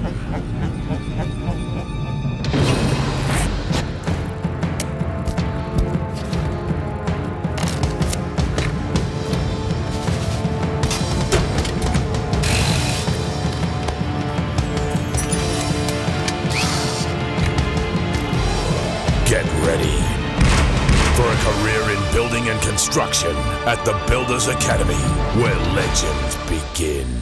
Get ready for a career in building and construction at the Builders Academy, where legends begin.